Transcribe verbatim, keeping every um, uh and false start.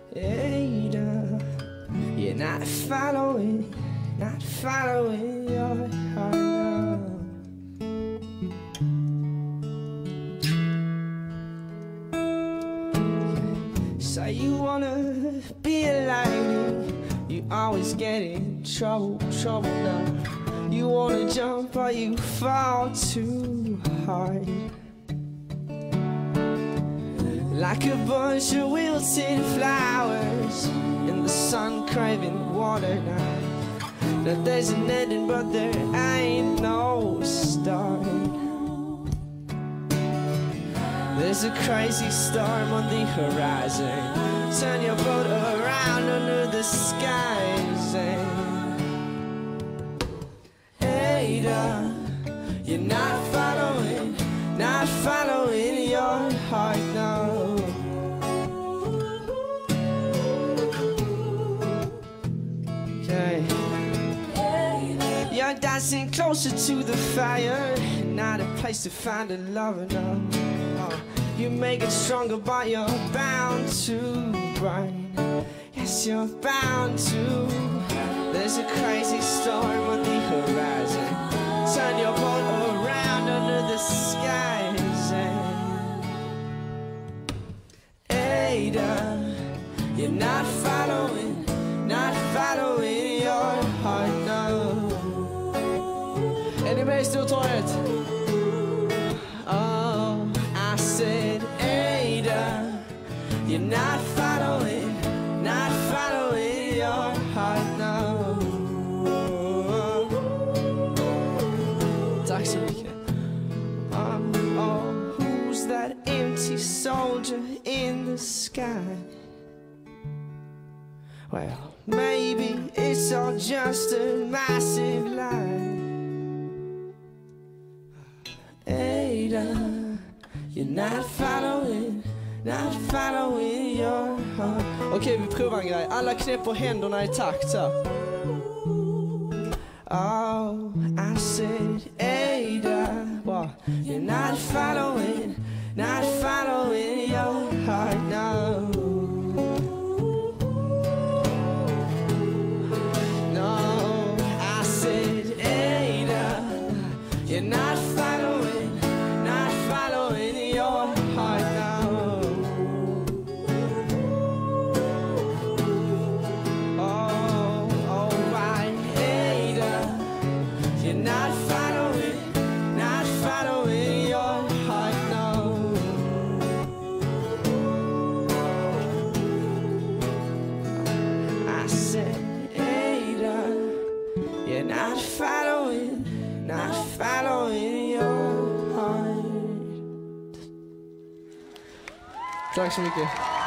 Ada, you're not following, not following your heart now. So you wanna be a lady, you always get in trouble, trouble now. You wanna jump but you fall too hard, like a bunch of wilted flowers in the sun craving water now. Now there's an ending but there ain't no start. There's a crazy storm on the horizon. Turn your boat around under the skies and Ada, you're not following, not following your heart now. Okay. You're dancing closer to the fire, not a place to find a lover now. Oh. You make it stronger but you're bound to burn. Yes, you're bound to. There's a crazy storm on the horizon. Turn your boat around under the skies and Ada, you're not following, not following your heart now. Anybody still tired? Oh, I said Ada, you're not following, not following your heart now. Tack så mycket. Um, oh, who's that empty soldier in the sky? Well, maybe it's all just a massive lie. Ada, you're not following, not following your heart. Okej, okay, vi provar en grej. Alla knäpper händerna i takt här. Oh, I said Ada, well, you're not following, not following your heart now. No, I said Ada, you're not following, not following your heart now. Oh, alright, Ada, you're not following, not following your heart now. I said, Ada, you're not following, not following your heart. Tack så mycket.